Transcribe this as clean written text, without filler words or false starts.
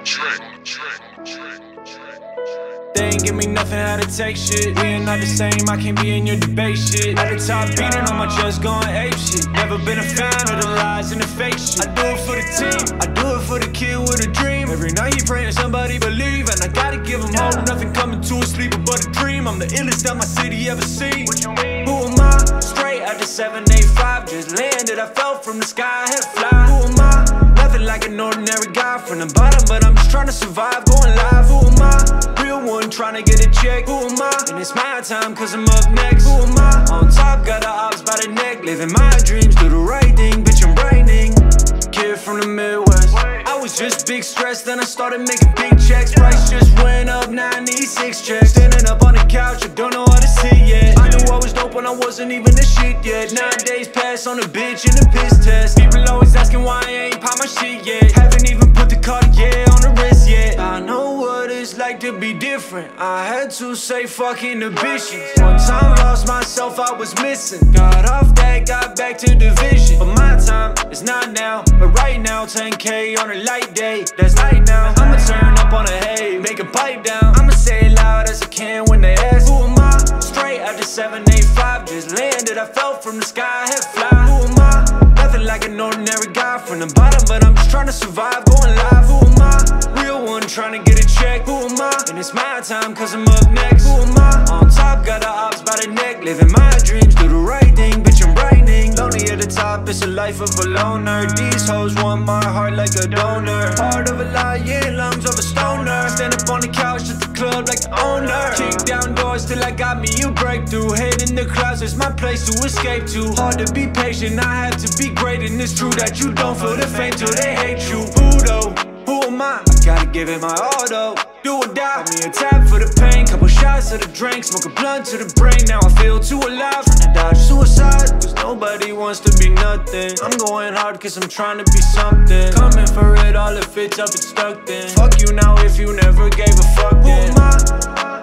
They ain't give me nothing how to take shit. We ain't not the same, I can't be in your debate shit. At the top beating on my chest going ape shit. Never been a fan of the lies and the fake shit. I do it for the team, I do it for the kid with a dream. Every night he praying somebody believe, and I gotta give him hope. Nothing coming to a sleeper but a dream. I'm the illest that my city ever seen. Who am I? Straight after 785, just landed. I fell from the sky, I had to fly. Who am I? Nothing like an ordinary guy from the bottom, but I'm just trying to survive, going live. Who am I? Real one trying to get a check. Who am I? And it's my time cause I'm up next. Who am I? On top, got the ops by the neck. Living my dreams, do the right thing, bitch, I'm brightening. Kid from the Midwest, I was just big stressed, then I started making big checks. Price just went up, now I need 6 checks. Standing up on the couch, I don't know how to sit yet. I knew I was dope when I wasn't even the shit yet. 9 days pass on a bitch in a piss test. People always asking why I ain't pop my shit yet. Haven't even put the Cartier on the wrist yet. I know what it's like to be different. I had to say fuck inhibitions. One time lost myself, I was missing. Got off that, got back to division. But my time is not now, but right now 10K on a light day. That's light now. I'ma turn up on a hay, make a pipe down. I'ma say it loud as I can when they ask. Who am I? Straight after 785, just landed. I fell from the sky, I had to fly. Who am I? Nothing like an ordinary guy from the bottom, but I'm just trying to survive, going live. Who am I? Real one trying to get a check. Who am I? And it's my time cause I'm up next. Who am I? On top, got the ops by the neck. Living my dreams, do the right thing, bitch, I'm brightening. Lonely at the top, it's a life of a loner. These hoes want my heart like a donor. Heart of a lion, lungs of a stoner. Stand up on the couch at the club like the owner. Kick down doors till I got me a breakthrough. Head in the clouds, it's my place to escape to. Hard to be patient, I have to be great. And it's true that you don't feel the fame till they hate you. Who though? Who am I? I gotta give it my all though. Do or die, got me a tap for the pain. Couple shots of the drink, smoke a blunt to the brain. Now I feel too alive, trying to dodge suicide, cause nobody wants to be nothing. I'm going hard cause I'm trying to be something. Coming for it all if it's up, it's stuck then. Fuck you now if you never gave a fuck then. Who am I?